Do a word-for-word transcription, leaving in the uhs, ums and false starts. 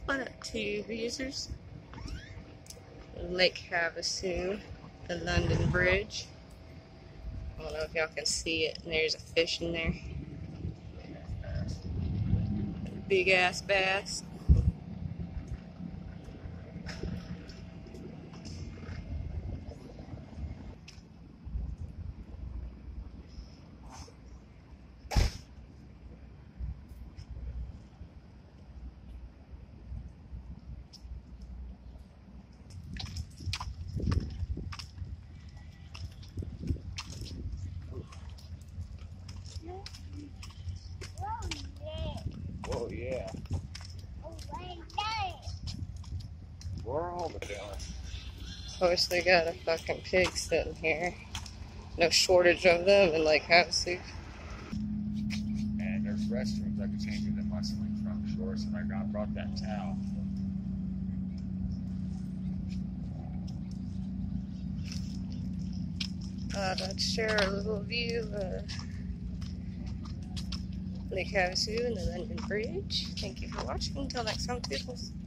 What up, tube users? Lake Havasu, the London Bridge. I don't know if y'all can see it, and there's a fish in there. Big ass bass. Oh yeah. We're all doing. Of course, they got a fucking pig sitting here. No shortage of them in Lake Havasu. And there's restrooms I could change into my swing trunk shorts, and I got brought that towel. Thought I'd share a little view of Lake Havasu and the London Bridge. Thank you for watching. Until next time, peoples.